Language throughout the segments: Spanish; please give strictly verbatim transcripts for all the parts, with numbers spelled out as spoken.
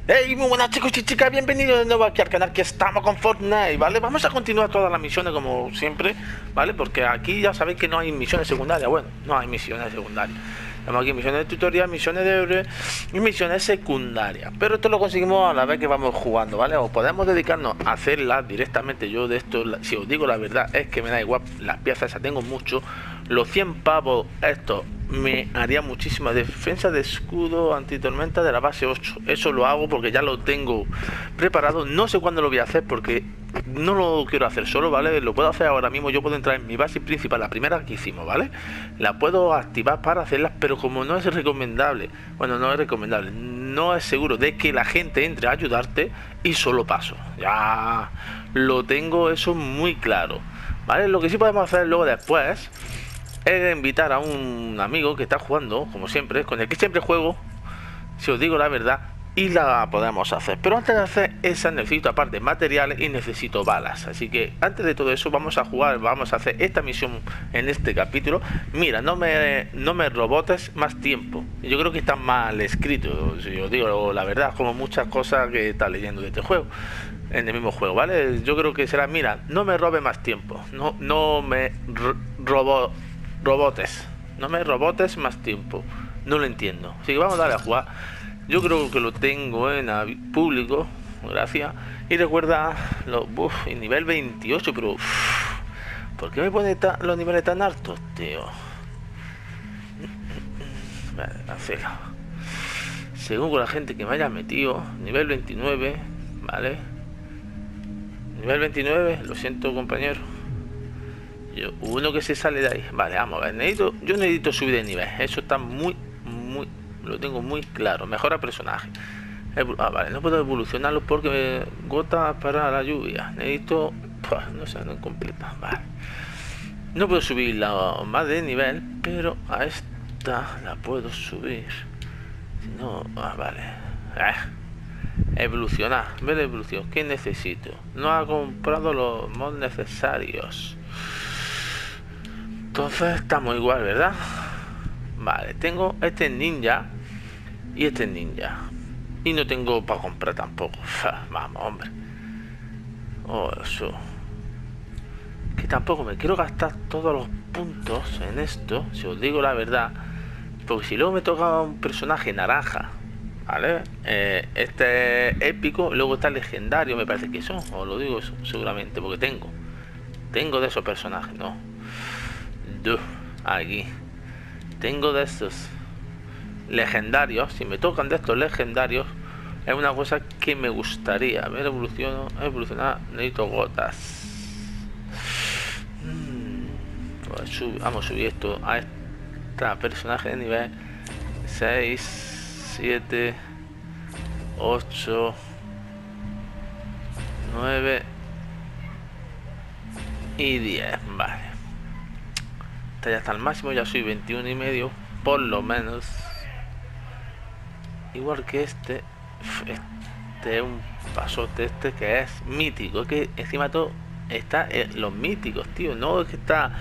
Hey, muy buenas chicos y chicas, bienvenidos de nuevo aquí al canal, que estamos con Fortnite, ¿vale? Vamos a continuar todas las misiones como siempre, ¿vale? Porque aquí ya sabéis que no hay misiones secundarias, bueno, no hay misiones secundarias. Tenemos aquí misiones de tutorial, misiones de héroe y misiones secundarias. Pero esto lo conseguimos a la vez que vamos jugando, ¿vale? O podemos dedicarnos a hacerlas directamente. Yo de esto, si os digo la verdad, es que me da igual las piezas, esas tengo mucho. Los cien pavos estos me haría muchísima defensa de escudo antitormenta de la base ocho. Eso lo hago porque ya lo tengo preparado. No sé cuándo lo voy a hacer porque no lo quiero hacer solo, ¿vale? Lo puedo hacer ahora mismo. Yo puedo entrar en mi base principal, la primera que hicimos, ¿vale? La puedo activar para hacerlas, pero como no es recomendable, bueno, no es recomendable, no es seguro de que la gente entre a ayudarte, y solo paso. Ya lo tengo eso muy claro, ¿vale? Lo que sí podemos hacer luego después es invitar a un amigo que está jugando, como siempre, con el que siempre juego, si os digo la verdad, y la podemos hacer. Pero antes de hacer esa necesito aparte materiales y necesito balas. Así que antes de todo eso vamos a jugar, vamos a hacer esta misión en este capítulo. Mira, no me, no me robotes más tiempo. Yo creo que está mal escrito, si os digo la verdad, como muchas cosas que está leyendo de este juego. En el mismo juego, ¿vale? Yo creo que será, mira, no me robe más tiempo. No, no me robo robotes. No me robotes más tiempo. No lo entiendo. Así que vamos a darle a jugar. Yo creo que lo tengo en público. Gracias. Y recuerda, lo, uf, el nivel veintiocho, pero uf, ¿por qué me pone ta, los niveles tan altos, tío? Vale, cancela. Según con la gente que me haya metido, nivel veintinueve, ¿vale? Nivel veintinueve, lo siento, compañero. Yo, uno que se sale de ahí. Vale, vamos a ver. Necesito, yo necesito subir de nivel. Eso está muy, muy. Lo tengo muy claro. Mejora personaje. Ah, vale, no puedo evolucionarlo porque me gota para la lluvia. Necesito. Pua, no sé, no completa. Vale. No puedo subirla más de nivel, pero a esta la puedo subir. Si no, ah, vale. Eh. Evolucionar. Ver la evolución. ¿Qué necesito? No ha comprado los mods necesarios. Entonces estamos igual, ¿verdad? Vale, tengo este ninja y este ninja. Y no tengo para comprar tampoco. Vamos, hombre. Oh, eso. Que tampoco me quiero gastar todos los puntos en esto, si os digo la verdad. Porque si luego me toca un personaje naranja, ¿vale? Eh, este es épico, luego está legendario, me parece que son. Os lo digo seguramente, porque tengo. Tengo de esos personajes, ¿no? Aquí tengo de estos legendarios. Si me tocan de estos legendarios, es una cosa que me gustaría. A ver, evoluciono, evolucionar, necesito gotas. hmm. Pues sub, vamos a subir esto a esta personaje de nivel seis, siete, ocho, nueve y diez. Vale, ya está al máximo, ya soy veintiuno y medio, por lo menos. Igual que este. Este es un pasote, este que es mítico. Es que encima todo está en los míticos, tío. No es que está.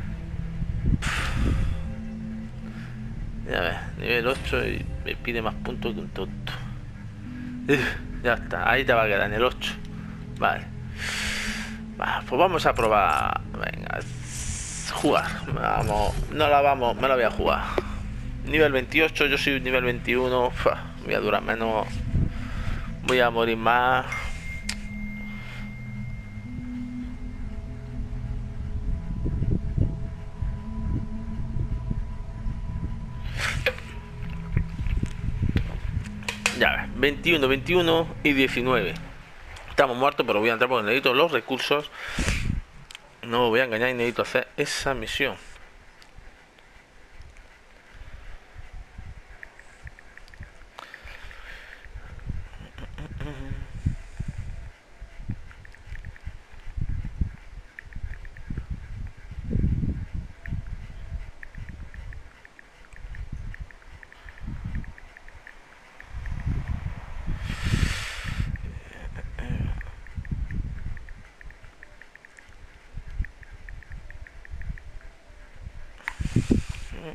Ya ves, nivel ocho y me pide más puntos que un tonto. Ya está, ahí te va a quedar en el ocho. Vale. Bah, pues vamos a probar. Venga. Jugar, vamos, no la vamos, me la voy a jugar. Nivel veintiocho, yo soy nivel veintiuno. Uf, voy a durar menos, voy a morir más. Ya ves, veintiuno, veintiuno y diecinueve. Estamos muertos, pero voy a entrar porque necesito los recursos. No voy a engañar y necesito hacer esa misión.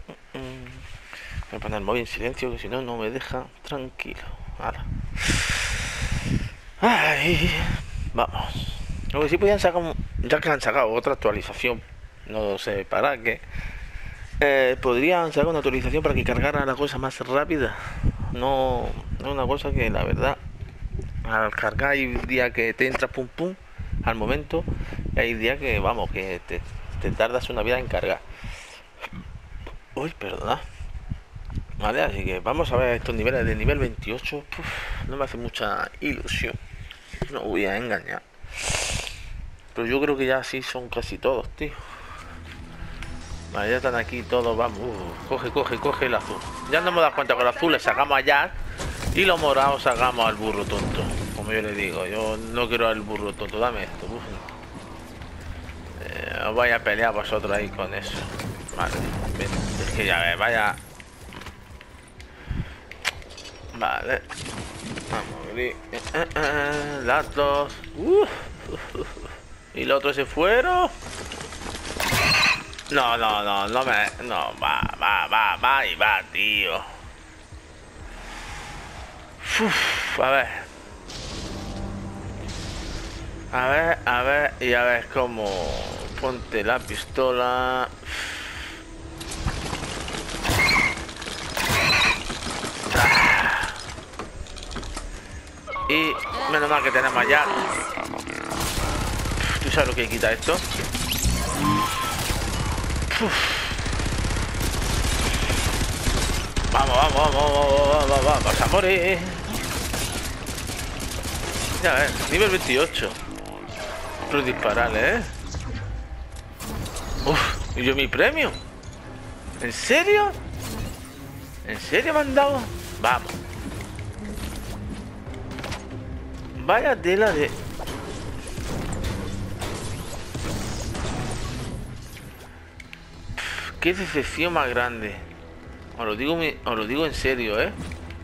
Voy a poner el móvil en silencio, que si no, no me deja tranquilo. Ahora. Ay, vamos. Lo que sí podían sacar, un- ya que han sacado otra actualización, no sé para qué, eh, podrían sacar una actualización para que cargara la cosa más rápida. No, no una cosa que la verdad, al cargar hay día que te entra pum pum al momento, y hay día que vamos, que te, te tardas una vida en cargar. Uy, perdona. Vale, así que vamos a ver estos niveles de nivel veintiocho. Puf, no me hace mucha ilusión. No voy a engañar. Pero yo creo que ya sí son casi todos, tío. Vale, ya están aquí todos, vamos. Uh, coge, coge, coge el azul. Ya no me das cuenta que el azul le sacamos allá y los morados sacamos al burro tonto. Como yo le digo, yo no quiero al burro tonto, dame esto. Uf. Eh, os vais a pelear vosotros ahí con eso. Vale, es que ya ves, vaya. Vale. Vamos a abrir. Eh, eh, eh, las dos. Uh. Y los otros se fueron. No, no, no, no me... No, va, va, va, va y va, tío. Uf, a ver. A ver, a ver, y a ver cómo... Ponte la pistola. Ah. Y menos mal que tenemos allá. ¿Tú sabes lo que quita esto? Uf. Vamos, vamos, vamos, vamos, vamos, vamos, a morir. Ya ves, nivel veintiocho. Pero dispararle, ¿eh? Uf, ¿y yo mi premio? ¿En serio? ¿En serio me han dado? Vamos. Vaya tela de... Qué decepción más grande. Os lo digo, os lo digo en serio, ¿eh?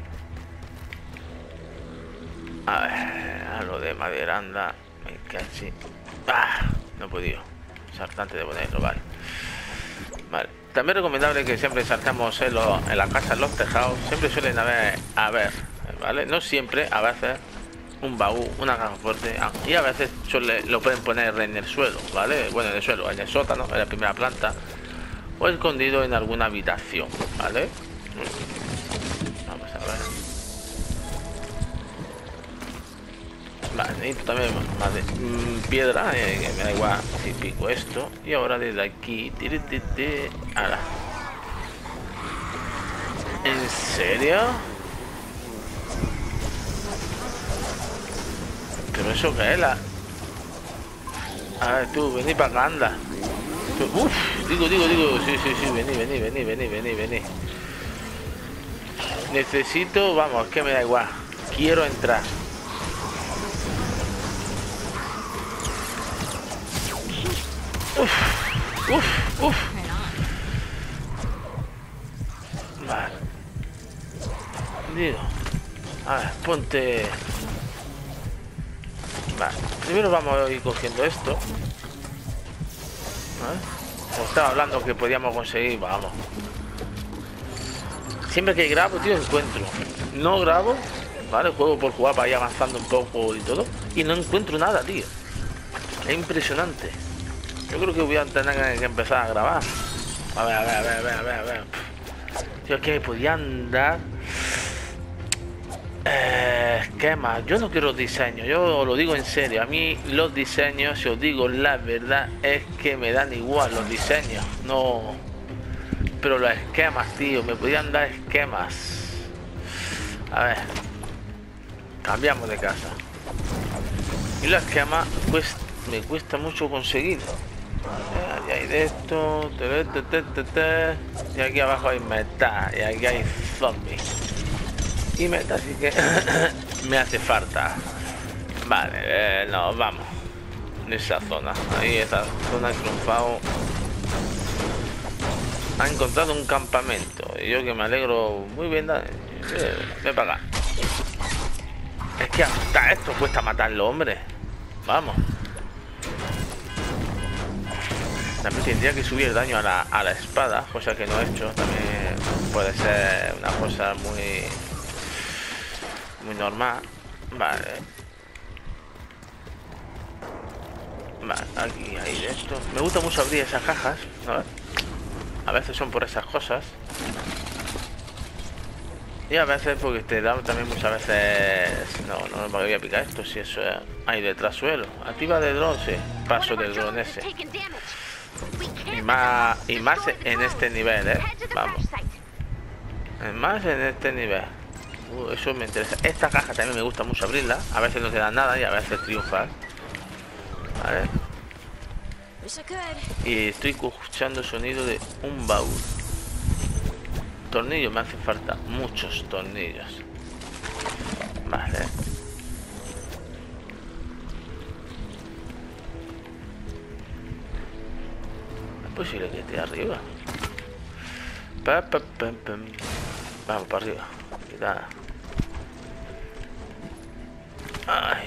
A ver, a lo de maderanda. Me caché. Ah, no he podido. Saltante de ponerlo, vale. Vale. También recomendable que siempre saltamos en, lo, en la casa, en los tejados. Siempre suelen haber, a ver, ¿vale? No siempre, a veces, un baúl, una caja fuerte. Y a veces suele, lo pueden poner en el suelo, ¿vale? Bueno, en el suelo, en el sótano, en la primera planta. O escondido en alguna habitación, ¿vale? Vamos a ver. Vale, necesito también más de mmm, piedra, eh, que me da igual si pico esto. Y ahora desde aquí, tiri, tiri, tiri, ala. ¿En serio? ¿Pero eso qué es? La... A ver, tú, vení para acá, anda. Uf, digo, digo, digo, sí, sí, sí, vení, vení, vení, vení, vení, vení. Necesito, vamos, que me da igual. Quiero entrar. Uf, uf, uf. Vale. Digo. A ver, ponte. Vale. Primero vamos a ir cogiendo esto. Como estaba hablando que podíamos conseguir, vamos. Siempre que grabo, tío, encuentro. No grabo, ¿vale? Juego por jugar para ir avanzando un poco y todo. Y no encuentro nada, tío. Es impresionante. Yo creo que voy a tener que empezar a grabar. A ver, a ver, a ver, a ver, a ver, a ver. Tío, es que me podían dar... Eh, esquemas. Yo no quiero diseños, yo lo digo en serio. A mí los diseños, si os digo la verdad, es que me dan igual los diseños. No. Pero los esquemas, tío, me podían dar esquemas. A ver. Cambiamos de casa. Y los esquemas pues, me cuesta mucho conseguir. Y hay de esto. Y aquí abajo hay metal. Y aquí hay zombies. Y meta, así que me hace falta. Vale, eh, no, vamos. En esa zona. Ahí, esa zona ha triunfado. Ha encontrado un campamento. Y yo que me alegro muy bien. Eh, ven para acá. Es que hasta esto cuesta matarlo, hombre. Vamos. También tendría que subir el daño a la, a la espada, cosa que no he hecho. También puede ser una cosa muy... muy normal. Vale. Vale, aquí hay de esto. Me gusta mucho abrir esas cajas, ¿no? A veces son por esas cosas. Y a veces porque te da también muchas veces... No, no me voy a picar esto si eso es... Hay detrás suelo. Activa de dron, sí. Paso del dron ese. Y más, y más en este nivel, ¿eh? Vamos. Más en este nivel. Uh, eso me interesa. Esta caja también me gusta mucho abrirla. A veces no te dan nada y a veces triunfas. Vale. Y estoy escuchando sonido de un baúl. Tornillos, me hacen falta muchos tornillos. Vale. Es posible que esté arriba. Pa, pa, pa, pa. Vamos para arriba. Cuidado. Ay.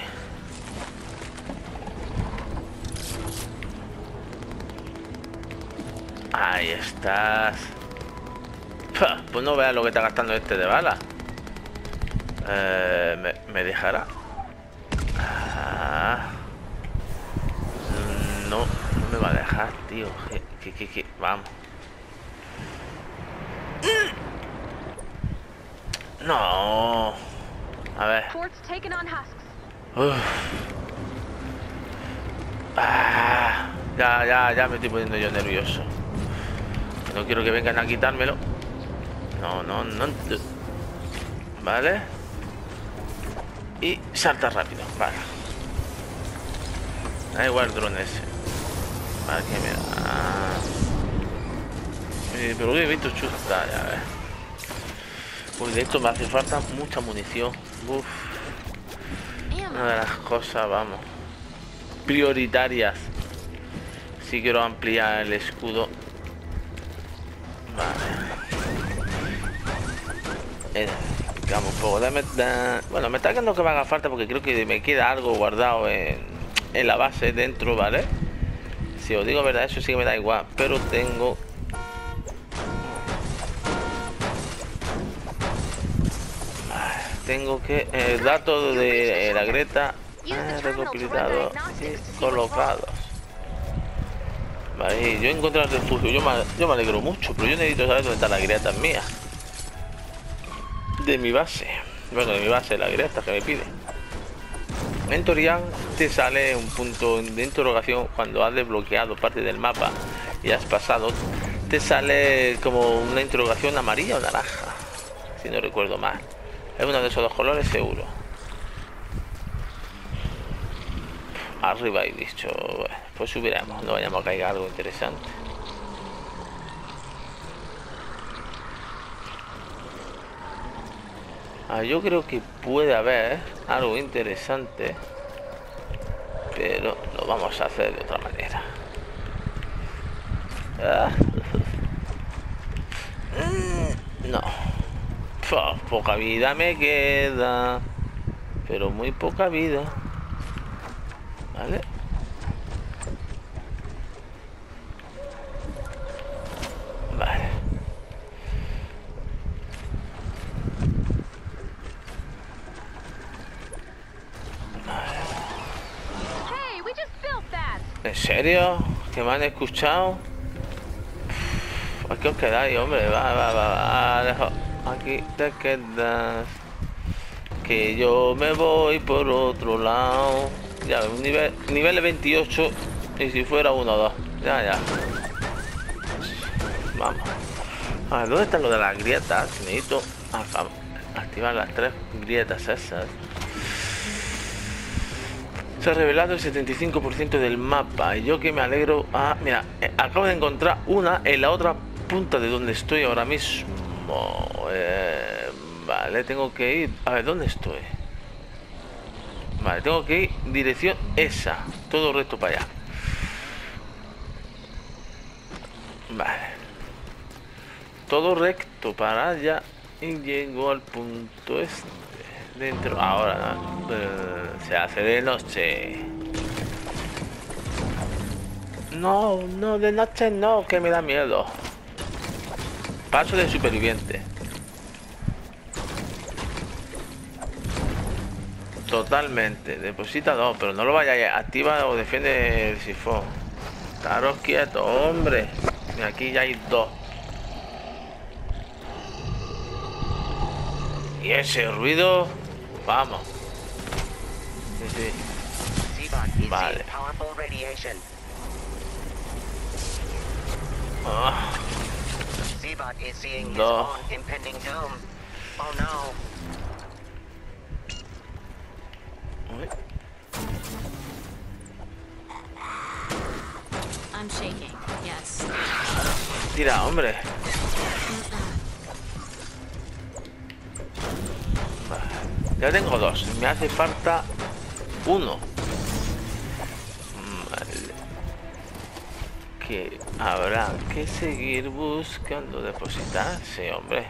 Ahí estás. Pues no veas lo que está gastando este de bala. Eh, me, me dejará. Ah. No, no me va a dejar, tío. Que, que, que, que. Vamos. No. A ver. Uf. Ah. Ya, ya, ya me estoy poniendo yo nervioso. No quiero que vengan a quitármelo. No, no, no. Vale. Y salta rápido. Vale. Da igual el dron ese. Vale, que me da. Eh, pero que he visto chusta, ya ves. Pues de esto me hace falta mucha munición. Uf. Una de las cosas, vamos, prioritarias. Si quiero ampliar el escudo. Vale. Eh, digamos, un poco de meta... Bueno, me está quedando que me haga falta porque creo que me queda algo guardado en, en la base dentro, ¿vale? Si os digo verdad, eso sí que me da igual. Pero tengo... Vale, tengo que... Eh, datos de eh, la Greta eh, recopilados y colocados. Vale, yo encontré el refugio. Yo me, yo me alegro mucho, pero yo necesito saber dónde está la Greta mía. De mi base. Bueno, de mi base, la Greta que me pide. En Torian te sale un punto de interrogación cuando has desbloqueado parte del mapa y has pasado. Te sale como una interrogación amarilla o naranja, si no recuerdo mal. Es uno de esos dos colores seguro. Arriba hay dicho. Bueno, pues subiremos, no vayamos a caer algo interesante. Ah, yo creo que puede haber algo interesante, pero lo vamos a hacer de otra manera. Ah. No. Puf, poca vida me queda, pero muy poca vida. Vale. Vale. ¿En serio? ¿Que me han escuchado? Uf, aquí os quedáis, hombre. Va, va, va, va. Dejo. Aquí te quedas. Que yo me voy por otro lado. Ya, un nivel, nivel veintiocho. Y si fuera uno o dos. Ya, ya. Vamos. A ver, ¿dónde están lo de las grietas? Necesito activar las tres grietas esas. Se ha revelado el setenta y cinco por ciento del mapa. Y yo que me alegro. Ah, mira, eh, acabo de encontrar una en la otra punta de donde estoy ahora mismo. Eh, vale, tengo que ir. A ver, ¿dónde estoy? Vale, tengo que ir dirección esa. Todo recto para allá. Vale. Todo recto para allá. Y llego al punto este. Dentro. Ahora uh, se hace de noche. No, no, de noche no, que me da miedo. Paso de superviviente. Totalmente. Deposita dos, pero no lo vayáis. Activa o defiende el sifón. Estaros quietos, hombre. Y aquí ya hay dos. Y ese ruido. Vamos. Sí, sí. Vale. Ah. Dos. Uy. I'm shaking. Yes. Tira, hombre. Vale. Ya tengo dos. Me hace falta uno. Vale. Que habrá que seguir buscando depositar. Sí, hombre.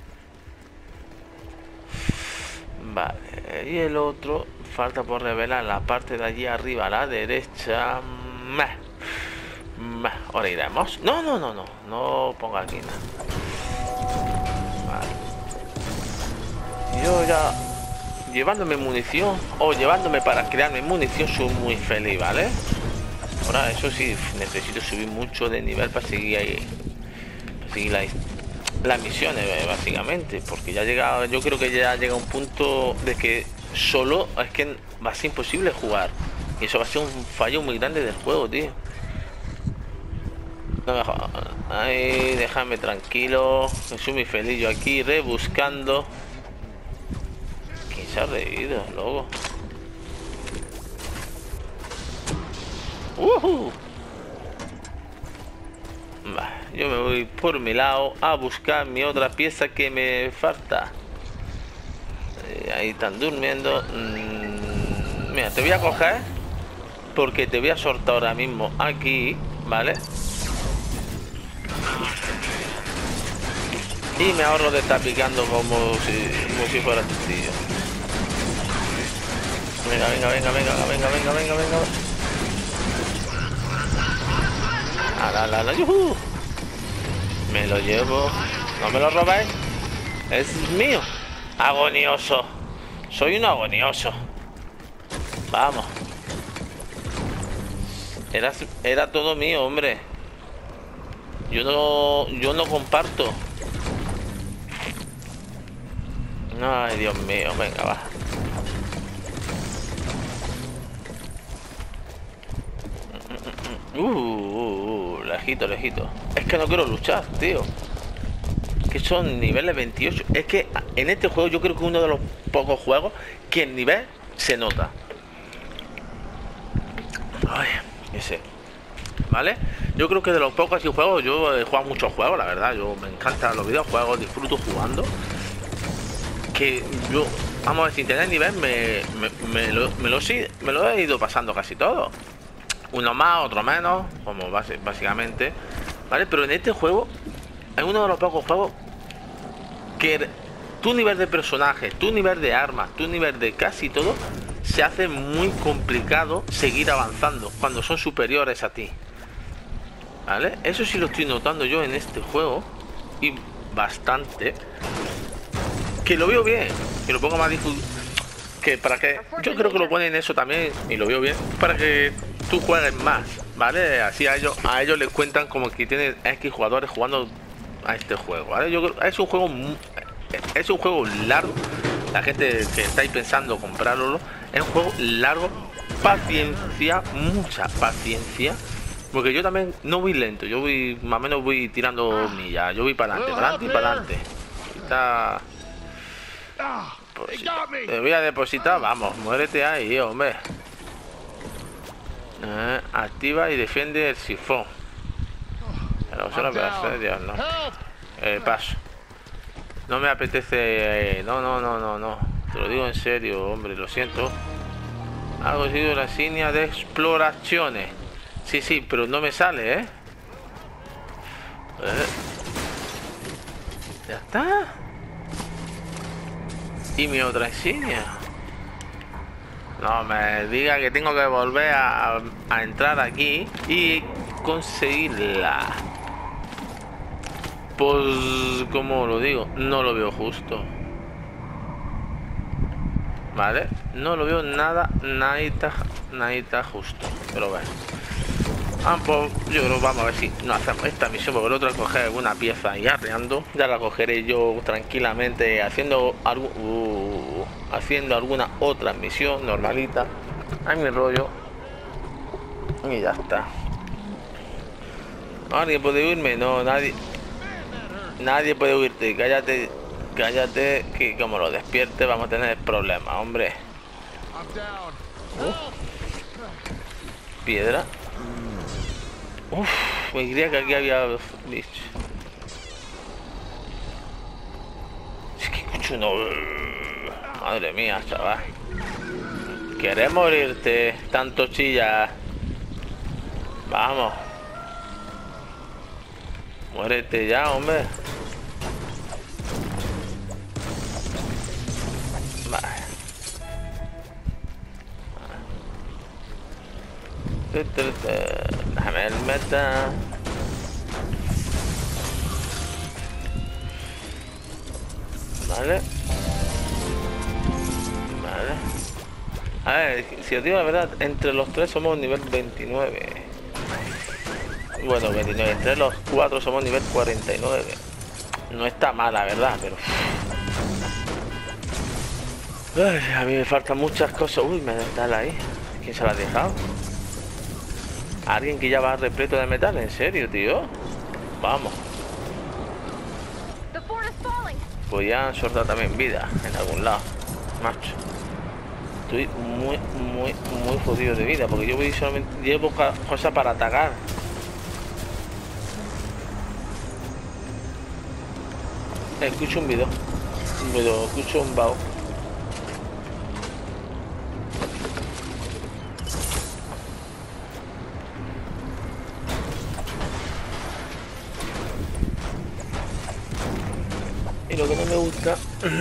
Vale. Y el otro falta por revelar la parte de allí arriba a la derecha. Meh. Meh. Ahora iremos. No, no, no, no. No ponga aquí nada. Vale. Yo ya llevándome munición o llevándome para crearme munición soy muy feliz, ¿vale? Ahora eso sí, necesito subir mucho de nivel para seguir ahí, para seguir la, las misiones básicamente, porque ya llega, yo creo que ya llega un punto de que solo es que va a ser imposible jugar y eso va a ser un fallo muy grande del juego, tío. No me jodas. Ay, déjame tranquilo, soy muy feliz yo aquí rebuscando. Se ha reído, loco. Uh-huh. Bah, yo me voy por mi lado a buscar mi otra pieza que me falta. Eh, ahí están durmiendo. Mm, mira, te voy a coger porque te voy a soltar ahora mismo aquí, ¿vale? Y me ahorro de estar picando como si, como si fuera tu tío. Venga, venga, venga, venga, venga, venga, venga, venga. Ah, la, la, la, yuhu. Me lo llevo. No me lo robáis. Es mío. Agonioso. Soy un agonioso. Vamos. Era, era todo mío, hombre. Yo no, yo no comparto. Ay, Dios mío, venga, va. Uh, uh, uh, lejito, lejito. Es que no quiero luchar, tío. Que son niveles veintiocho. Es que en este juego yo creo que es uno de los pocos juegos que el nivel se nota. Ay, ese. ¿Vale? Yo creo que de los pocos así juegos, yo he jugado muchos juegos, la verdad. Yo me encantan los videojuegos, disfruto jugando. Que yo, vamos a ver, sin tener nivel, me, me, me, lo, me, lo, me lo he ido pasando casi todo. Uno más, otro menos, como base, básicamente, ¿vale? Pero en este juego es uno de los pocos juegos que tu nivel de personaje, tu nivel de armas, tu nivel de casi todo, se hace muy complicado seguir avanzando cuando son superiores a ti, ¿vale? Eso sí lo estoy notando yo en este juego, y bastante, que lo veo bien, que lo pongo más difícil, que para que, yo creo que lo ponen eso también, y lo veo bien, para que tú juegues más, ¿vale? Así a ellos, a ellos les cuentan como que tienen X jugadores jugando a este juego, ¿vale? Yo creo, es un juego muy, es un juego largo. La gente que estáis pensando comprarlo, es un juego largo, paciencia, mucha paciencia, porque yo también no voy lento, yo voy más o menos voy tirando millas, yo voy para adelante, para adelante y para adelante. Está... Pues si te voy a depositar, vamos, muérete ahí, hombre. Eh, activa y defiende el sifón. Pero solo para hacer, Dios, no. Eh, paso. No me apetece. Eh, no, no, no, no, no. Te lo digo en serio, hombre, lo siento. Ha conseguido la insignia de exploraciones. Sí, sí, pero no me sale, ¿eh? eh. Ya está. Y mi otra insignia. No me diga que tengo que volver a, a entrar aquí y conseguirla. Pues, como lo digo, no lo veo justo. Vale, no lo veo nada, nadita, nadita justo. Pero bueno. Ah, pues yo creo, vamos a ver si no hacemos esta misión, porque el otro coger alguna pieza y arreando. Ya la cogeré yo tranquilamente haciendo algo, uh, haciendo alguna otra misión normalita. A mi rollo. Y ya está. ¿Alguien puede huirme? No, nadie. Nadie puede huirte. Cállate, cállate, que como lo despierte vamos a tener problemas, hombre. Uh. Piedra. Uff, me creía que aquí había bichos. Es que escucho uno. Madre mía, chaval. ¿Quieres morirte? Tanto chilla. Vamos. Muérete ya, hombre. Vale. Déjame el meta. Vale. Vale. A ver, si os digo la verdad, entre los tres somos nivel veintinueve. Bueno, veintinueve. Entre los cuatro somos nivel cuarenta y nueve. No está mal, la verdad, pero... Ay, a mí me faltan muchas cosas. Uy, me da ahí. ¿Quién se la ha dejado? ¿Alguien que ya va repleto de metal? ¿En serio, tío? Vamos. Pues ya han soltado también vida en algún lado. Macho. Estoy muy, muy, muy jodido de vida. Porque yo voy solamente... Llevo cosas para atacar. Escucho un video. Un video, escucho un vaho. Y lo que no me gusta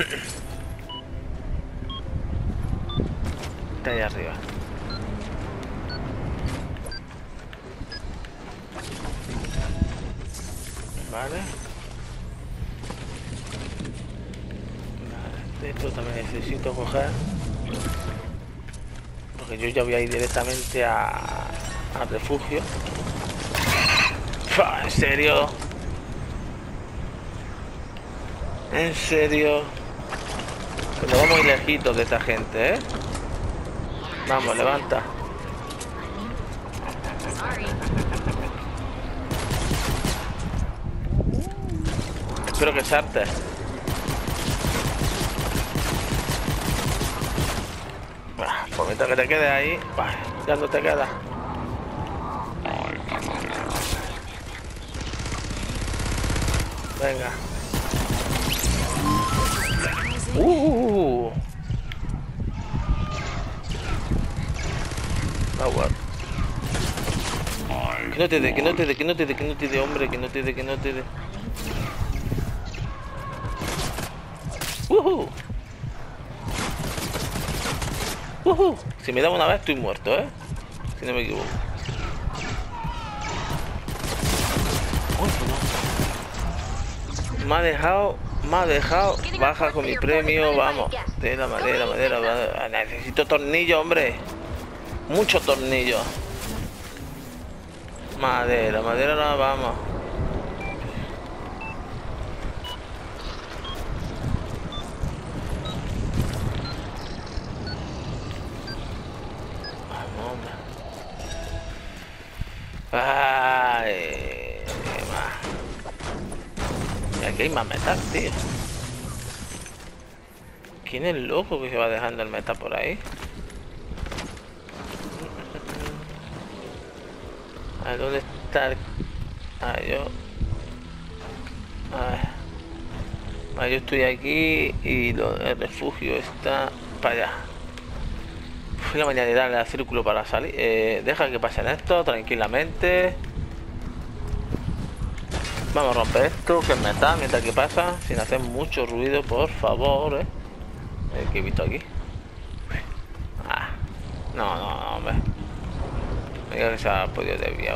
está ahí arriba. Vale. Vale, esto también necesito coger. Porque yo ya voy a ir directamente a al refugio. Fua, ¿en serio? En serio. Pero vamos a ir lejitos de esta gente, ¿eh? Vamos, levanta. Espero que saltes. Ah, por mientras que te quedes ahí, bah, ya no te queda. Venga. Uh. Agua. Que no te dé, que no te dé, que no te dé, que no te dé, hombre, que no te dé, que no te dé. Uh. Uh. Si me da una vez estoy muerto, ¿eh? Si no me equivoco. Uy, no. Me ha dejado... Me ha dejado, baja con mi premio, vamos. De la madera, madera, madera. Necesito tornillo, hombre. Mucho tornillo. Madera, madera, no, vamos. Vamos, hombre. Ay, más. Aquí hay más metal, tío. ¿Quién es el loco que se va dejando el metal por ahí? ¿A dónde está el... Ah, yo... A ver. Ah, yo estoy aquí y lo, el refugio está para allá. Fui a mañana de darle al círculo para salir. Eh, deja que pasen esto tranquilamente. Vamos a romper esto, que es metal, mientras que pasa, sin hacer mucho ruido, por favor, eh. ¿Qué he visto aquí? Ah, no, no, no, hombre. Mira que se ha podido desviar.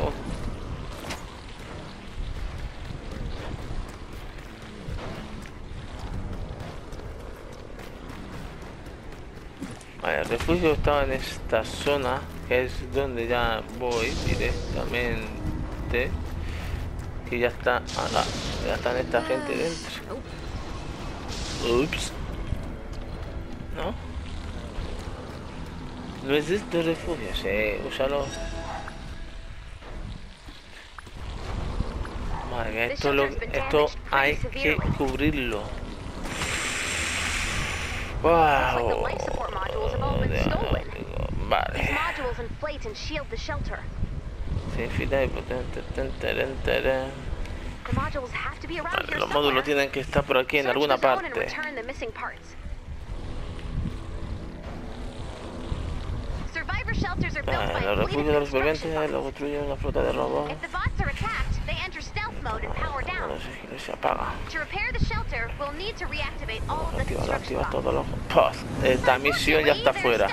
Vale, el refugio estaba en esta zona, que es donde ya voy directamente. Que ya está, ala, ya están esta gente dentro. Ups. ¿No? ¿No es este refugio? Sí, úsalo. Madre mía, esto, lo, esto hay que cubrirlo. Wow. Vale. Sin fila de potente. Vale, los módulos tienen que estar por aquí en alguna parte. Ah, los refugios de los supervivientes lo construye una flota de robots. No sé, no se apaga. Activa, activa todos los... Pues, esta misión ya está fuera.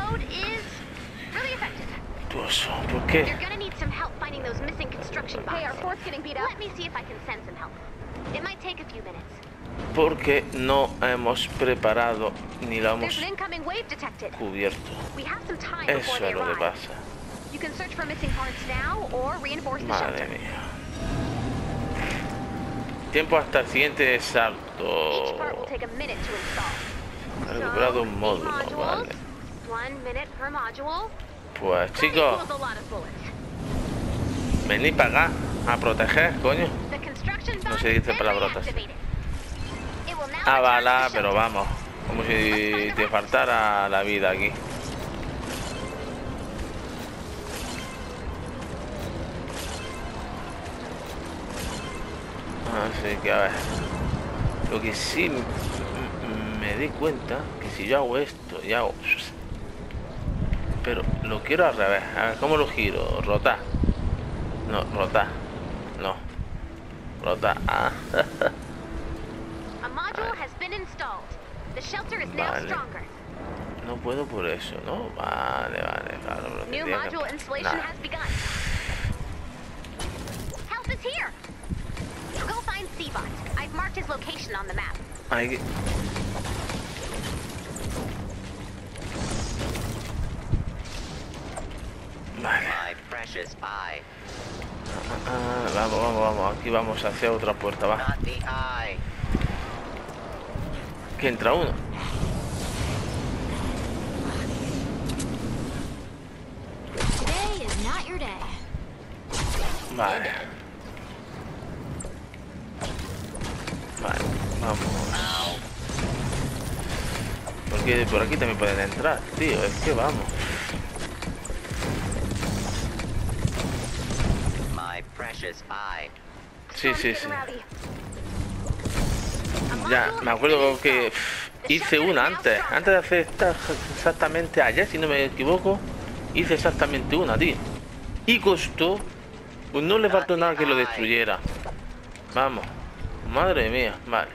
Tuoso, ¿por qué? Porque no hemos preparado ni lo hemos cubierto. Eso es lo que pasa. Madre mía. Tiempo hasta el siguiente salto. He recuperado un módulo, vale. Pues chicos, venid para acá a proteger, coño. No se dice palabrotas. A bala, pero vamos, como si te faltara la vida aquí. Así que a ver, lo que sí me di cuenta que si yo hago esto y hago, pero lo quiero al revés. A ver, ¿cómo lo giro? Rotar. No, rotar. No. Rotar. Ah. Vale. No puedo por eso, ¿no? Vale, vale, claro. Lo que tenía que... Nah. Hay que... Vale. Ah, vamos, vamos, vamos. Aquí vamos hacia otra puerta, va. Que entra uno. Vale. Vale, vamos. Porque por aquí también pueden entrar, tío. Es que vamos. Sí, sí, sí. Ya, me acuerdo que pff, hice una antes. Antes de hacer esta exactamente ayer, si no me equivoco. Hice exactamente una, tío. Y costó... Pues no le faltó nada que lo destruyera. Vamos. Madre mía, vale.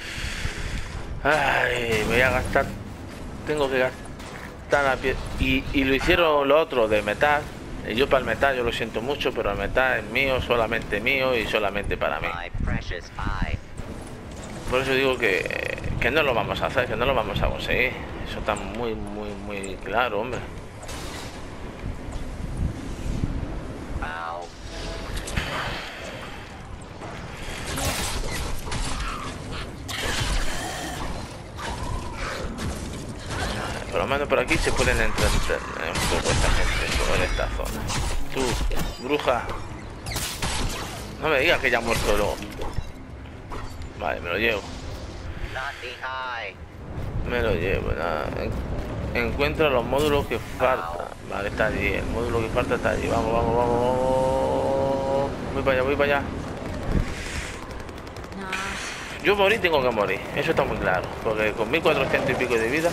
Ay, voy a gastar. Tengo que gastar la piel. Y, y lo hicieron los otros de metal. Y yo para el metal, yo lo siento mucho, pero el metal es mío, solamente mío y solamente para mí. Por eso digo que, que no lo vamos a hacer, que no lo vamos a conseguir. Eso está muy, muy, muy claro, hombre. Por lo menos por aquí se pueden entrar un poco esta gente sobre esta zona. Tú, bruja. No me digas que ya ha muerto luego. Vale, me lo llevo. Me lo llevo, nada. Encuentra los módulos que faltan. Vale, está allí. El módulo que falta está allí. Vamos, vamos, vamos, vamos. Voy para allá, voy para allá. Yo morir tengo que morir. Eso está muy claro. Porque con mil cuatrocientos y pico de vida.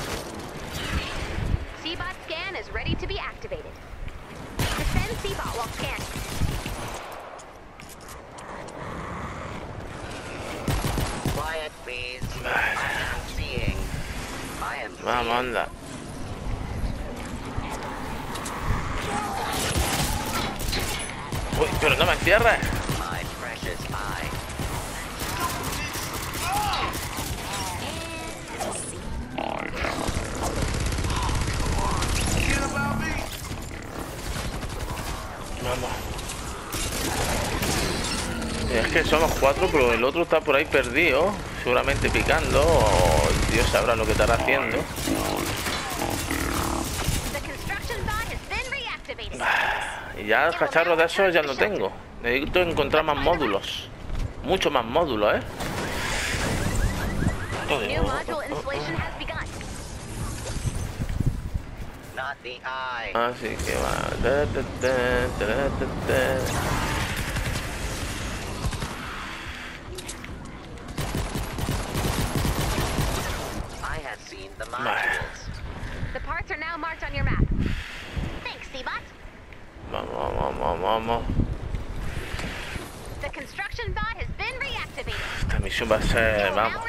Vamos, anda. Uy, pero no me encierres. somos cuatro, pero el otro está por ahí perdido. Seguramente picando. O Dios sabrá lo que estará haciendo. Y ya cacharros de esos ya no tengo. Necesito encontrar más módulos. Mucho más módulos, ¿eh? Así que va. Vamos, vamos, vamos, vamos. Esta misión va a ser... Vamos.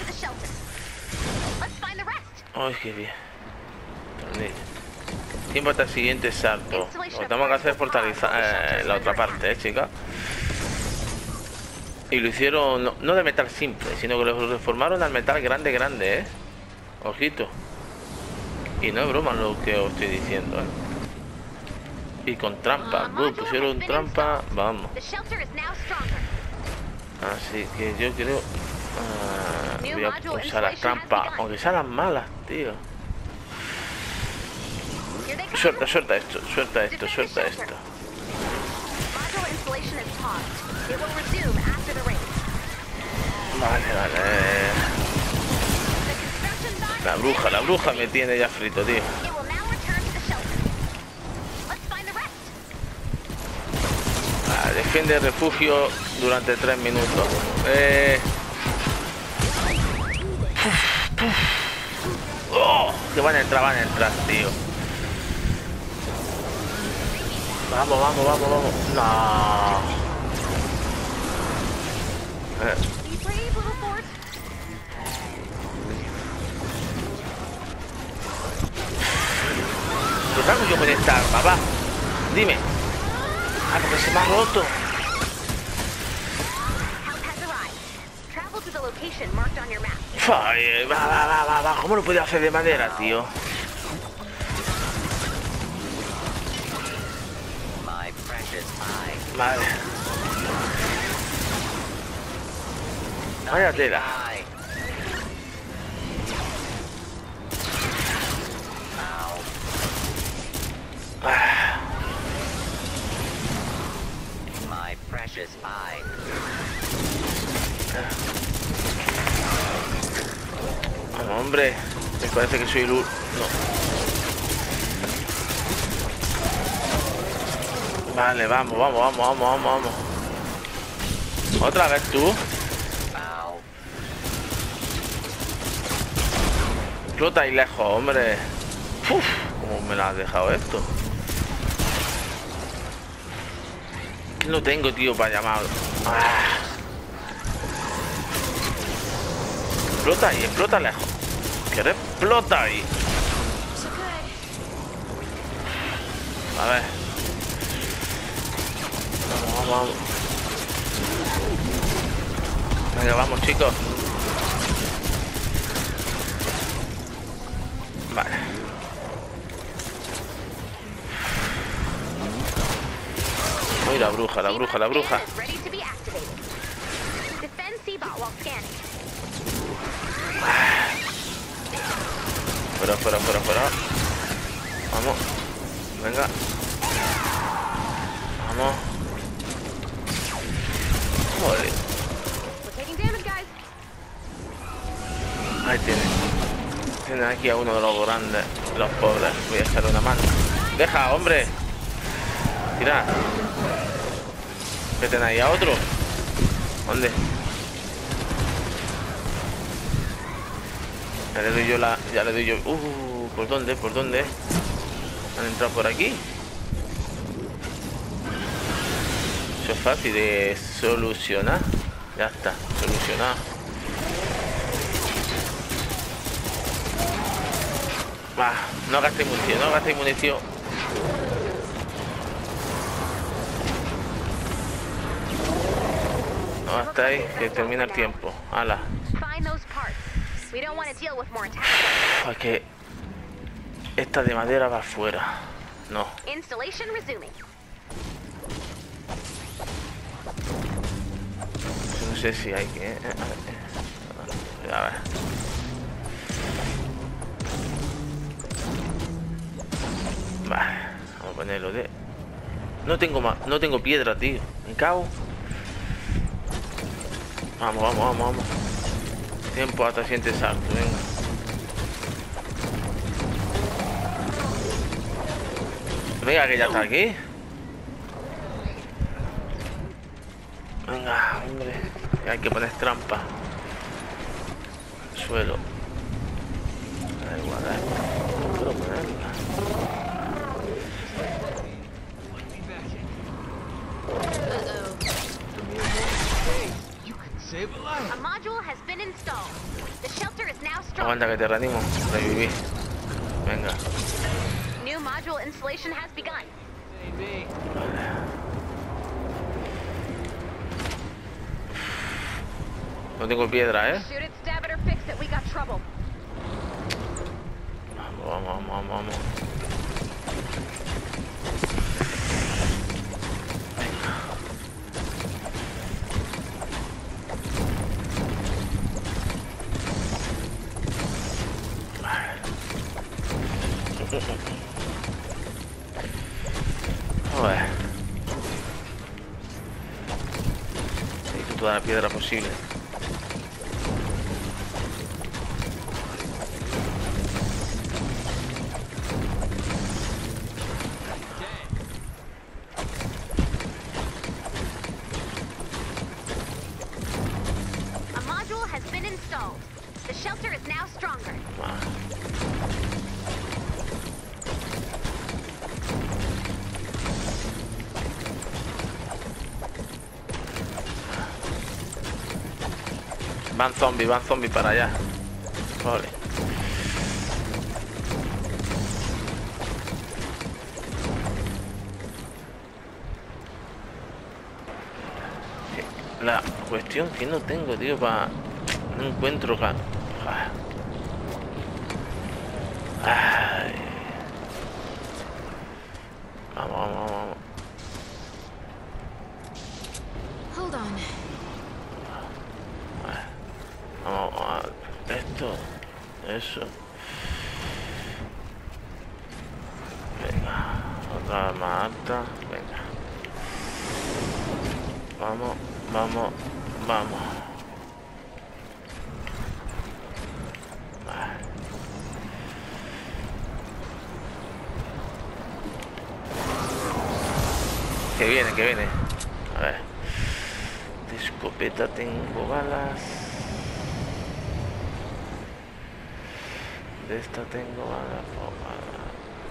Ay, qué bien. Tiempo hasta el siguiente salto. Lo que tenemos que hacer es fortalecer eh, la otra parte, eh, chicas. Y lo hicieron no, no de metal simple, sino que lo reformaron al metal grande, grande, eh. Ojito. Y no es broma lo que os estoy diciendo, eh. Y con trampa, uh, pusieron trampa, vamos. Así que yo creo uh, voy a usar las trampas, aunque sean las malas, tío. Suelta, suelta esto, suelta esto, suelta esto. Vale, vale. La bruja, la bruja me tiene ya frito, tío. Defiende el refugio durante tres minutos. Eh... Oh, que van a entrar, van a entrar, tío. Vamos, vamos, vamos, vamos. No. Eh. ¿Qué tal yo con esta arma, va? Dime. Ah, porque se me ha roto. Ay, va, va, va, va, va. ¿Cómo lo puedo hacer de madera, tío? Vale. Vaya tela. Ah. Oh, hombre, me parece que soy el... No. Vale, vamos, vamos, vamos, vamos, vamos, vamos. Otra vez tú. Explota ahí lejos, hombre. Uf, ¿cómo me la has dejado esto? No tengo, tío, para llamar. Ah. Explota ahí, explota lejos. Que explota ahí. A ver. Vamos, vamos. Venga, vamos, chicos. Vale. Uy, la bruja, la bruja, la bruja. Fuera, fuera, fuera, fuera. Vamos. Venga. Vamos. Joder. Ahí tiene. Tienen aquí a uno de los grandes, los pobres. Voy a echarle una mano. Deja, hombre. Tira. ¿Qué tenéis a otro? ¿Dónde? Ya le doy yo la... Ya le doy yo... Uh, ¿por dónde? ¿Por dónde? ¿Han entrado por aquí? Eso es fácil de solucionar. Ya está, solucionado. Va, no gastéis munición, no gastéis munición. No, hasta ahí, que termina el tiempo. Hala. Es que esta de madera va afuera. No. sé si hay que... eh, a ver. Vale, vamos a ponerlo de... No tengo más, no tengo piedra, tío. Me cago. Vamos, vamos, vamos, vamos. Tiempo hasta siguiente salto, venga. Venga, que ya está aquí. Venga, hombre. Hay que poner trampa. Suelo. Da igual, da igual. No puedo ponerla. A module has been installed. The shelter is now strong. Aguanta que te reanimo. Reviví. Venga. New module installation has begun. No tengo piedra, ¿eh? Shoot it, stab it, or fix it. We got trouble. Vamos, vamos, vamos, vamos. Joder. Necesito toda la piedra posible. A module has been installed. The shelter is now stronger. Van zombies, van zombies para allá. Vale. La cuestión que no tengo, tío, para... No encuentro... Ay. Vamos, vamos, vamos. Hold on. Vamos a... Esto... Eso... Venga. Otra más alta. Venga. Vamos, vamos, vamos. Vale. Que viene, que viene. A ver. De escopeta tengo balas. De esta tengo balas. Oh, balas.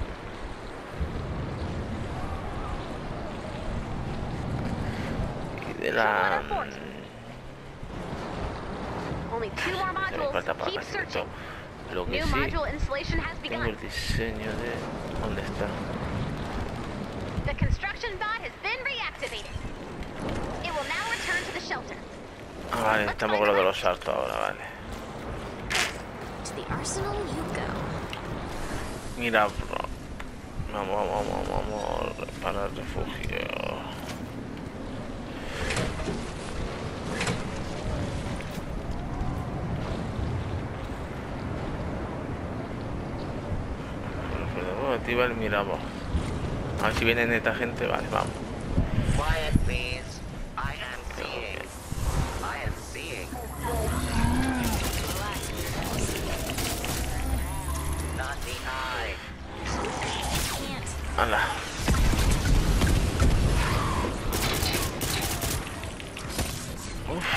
Y de la... Only two more Se me falta modules. para Keep casi searching. todo. Lo que New sí, module installation has tengo begun. el diseño de... ¿Dónde está? The construction bot has been reactivated. It will now return to the shelter. Ah, vale, estamos con lo de los saltos ahora, vale. To the arsenal you go. Mira, bro. Vamos, vamos, vamos, vamos. Para el refugio. Activa el mirador. A ver si vienen esta gente, vale, vamos. Quiet, please. I am seeing. I am seeing. Not the eye. Hala. Uf.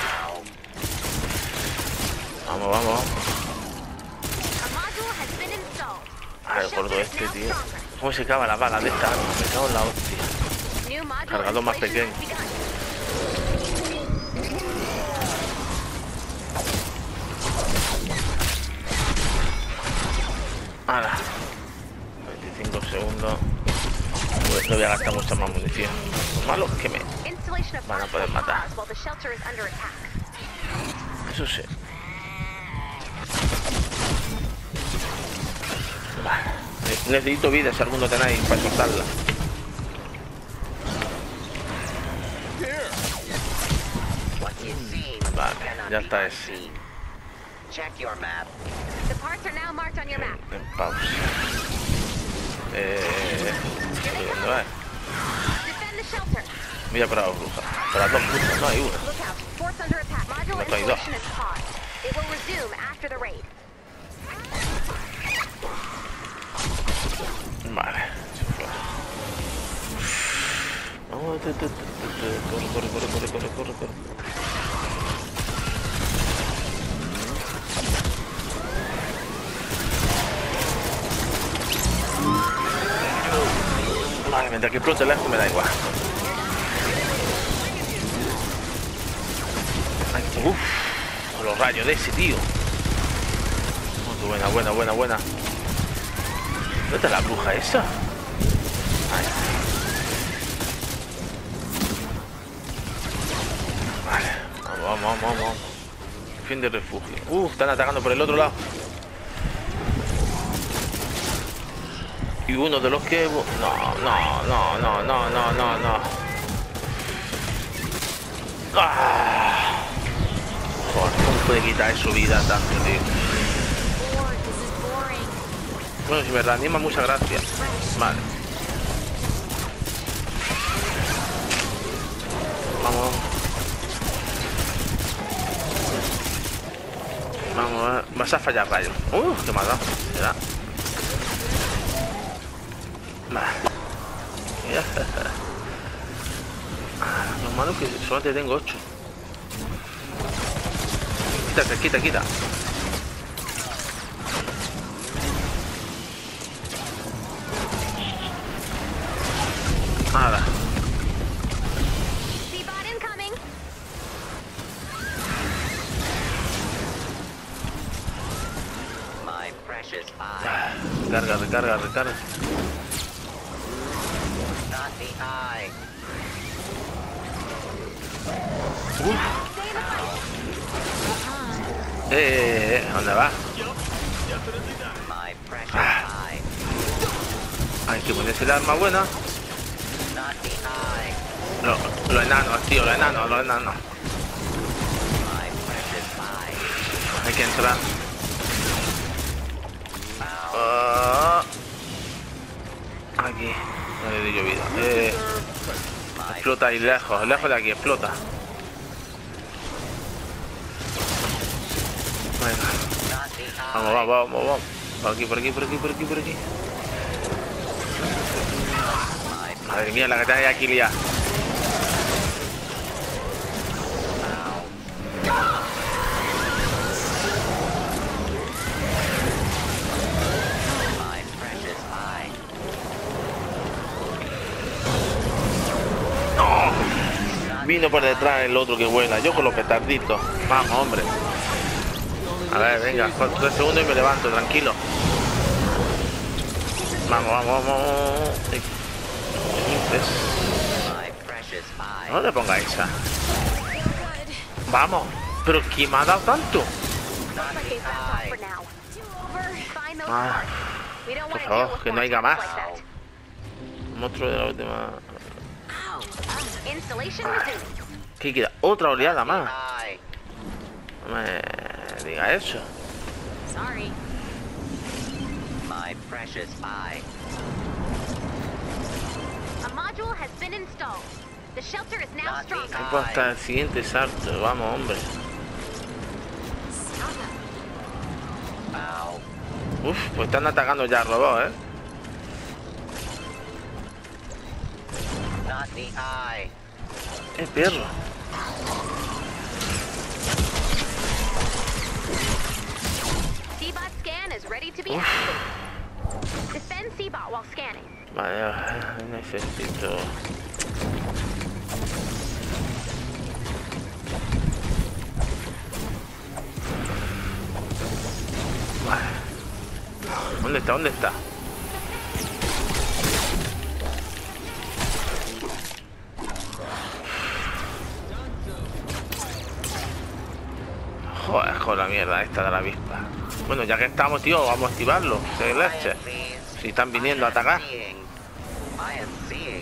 Vamos, vamos. A module has been installed. Ah, el gordo este, tío. ¿Cómo se acaba la bala de esta arma? Me cago en la hostia. New module Cargador más installation pequeño. has begun. Hala. veinticinco segundos. Pues no voy a gastar mucha más munición. Lo malo es que me Installation of van a poder partial matar. pause while the shelter is under attack. Eso sí. Vale. Necesito vida si alguno tenéis para soltarla. What you see Ya está ese. Unseen. Check your map. The parts are now marked on your map. En pausa. Eh... ¿Dónde va? Defend the shelter. Mira para las brujas. Para las dos brujas, no hay una. Look out. Fort's under attack. Module No hay dos. installation is paused. It will resume after the raid. Vale. Vamos, te, te, te, te, corre, corre, corre, corre, corre, corre, corre. Vale, mientras que explote el arco me da igual. Ay, uf, los rayos de ese tío. Oh, buena, buena, buena, buena. ¿Dónde está la bruja esa? Ahí. Vale, vamos, vamos, vamos, vamos. Fin de refugio. Uh, están atacando por el otro lado. Y uno de los que... No, no, no, no, no, no, no, no. ¡Ah! Joder, ¿cómo puede quitar eso vida tanto, tío? Bueno, si me reanima, muchas gracias. Vale. Vamos. Vamos, a ver. Vas a fallar rayo. Uh, qué mal dado. Mira. Vale. Mira. Lo malo es que solamente tengo ocho. Quítate, quita, quita. Nada. Seabot incoming. My precious eye. Ah, recarga, recarga, recarga. Not the eye. Uf. Eh, eh, eh, ¿dónde va? My precious Ah. eye. Hay que ponerse el arma buena. Not the eye. Los lo enanos, tío, los enanos, los enanos. My precious eye. Hay que entrar. Ow. Ah. Aquí. No le doy yo vida. Eh, My explota ahí lejos, lejos de aquí, explota. Venga. not the eye. Vamos, vamos, vamos, vamos. Por aquí, por aquí, por aquí, por aquí, por aquí. My Madre mía, la que tenía aquí liada. my precious eye. ¡No! Vino por detrás el otro que vuela. Yo con los petarditos. Vamos, hombre. A ver, venga, tres segundos y me levanto, tranquilo. Vamos, vamos, vamos. Ay, My precious eye. no le ponga esa. Vamos. Pero ¿quién me ha dado tanto? Not Like the they've backed off eye. for now. Over. Find those Ah, parts. We don't por want to favor, deal with que no more haya attacks más. like that. Monstruo de la última. Installation resumed. ¿Qué queda? Otra oleada más. Eye. No me diga eso. Sorry. My precious eye. A module has been installed. The shelter is now Not the stronger. Tiempo hasta el siguiente salto. Vamos, hombre. Ow. Uf, pues están atacando ya robots, ¿eh? Not the eye. ¡Eh, perro! Seabot scan is ready to be activated. Defend Seabot while scanning. Vale, necesito... Vale. ¿Dónde está? ¿Dónde está? Joder, con la mierda esta de la avispa. Bueno, ya que estamos, tío, vamos a activarlo. Se leche. Si están viniendo a atacar. Seeing. I am seeing.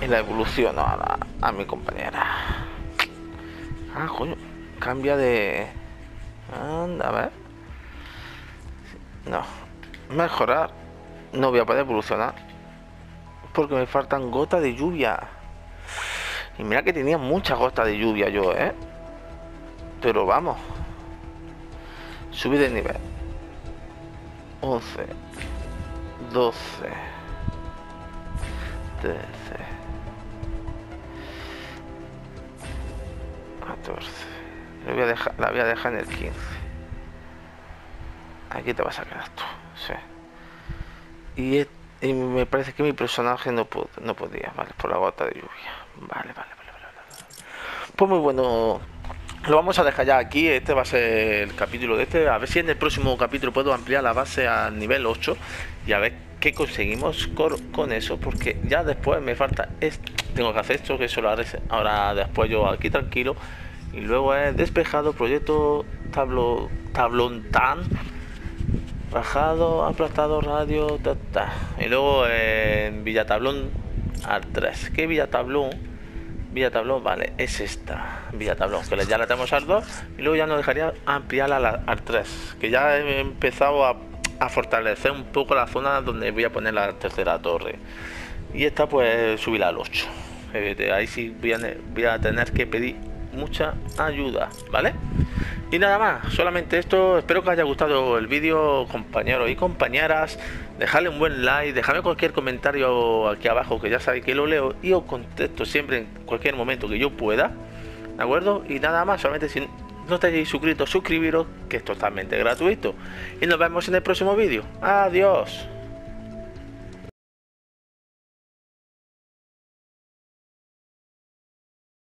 y la evoluciono a, la, a mi compañera. Ah, coño, cambia de... Anda, a ver. No, mejorar. No voy a poder evolucionar porque me faltan gotas de lluvia. Y mira que tenía muchas gotas de lluvia yo, ¿eh? Pero vamos. Subí de nivel. once, doce, trece, catorce. La voy a dejar, la voy a dejar en el quince. Aquí te vas a quedar tú. Sí. Y, es, y me parece que mi personaje no, pod, no podía, ¿vale? Por la gota de lluvia. Vale, vale, vale, vale, vale. Pues muy bueno. Lo vamos a dejar ya aquí. Este va a ser el capítulo de este. A ver si en el próximo capítulo puedo ampliar la base al nivel ocho. Y a ver qué conseguimos con, con eso. Porque ya después me falta esto. Tengo que hacer esto, que eso lo haré ahora después yo aquí tranquilo. Y luego es despejado, proyecto tablo, tablón tan. Bajado, aplastado, radio, ta, ta. Y luego en Villatablón al tres. ¿Qué Villatablón? Villatablón, vale, es esta. Villatablón, que ya la tenemos al dos. Y luego ya nos dejaría ampliarla al, al tres. Que ya he empezado a, a fortalecer un poco la zona donde voy a poner la tercera torre. Y esta pues subirla al ocho. Eh, ahí sí voy a, voy a tener que pedir mucha ayuda, ¿vale? Y nada más, solamente esto. Espero que os haya gustado el vídeo, compañeros y compañeras. Dejadle un buen like, dejadme cualquier comentario aquí abajo, que ya sabéis que lo leo y os contesto siempre en cualquier momento que yo pueda, ¿de acuerdo? Y nada más, solamente si no estáis suscritos, suscribiros, que es totalmente gratuito. Y nos vemos en el próximo vídeo. Adiós.